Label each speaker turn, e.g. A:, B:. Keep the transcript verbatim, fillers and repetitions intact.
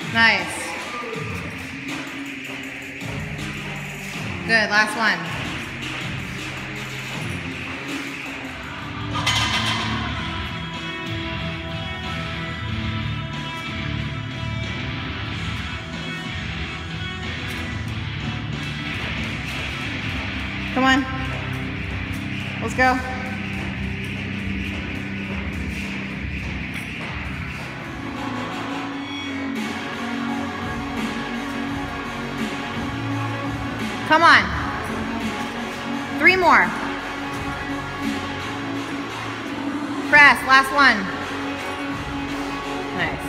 A: Nice. Good, last one. Come on. Let's go. Come on. Three more. Press, last one. Nice.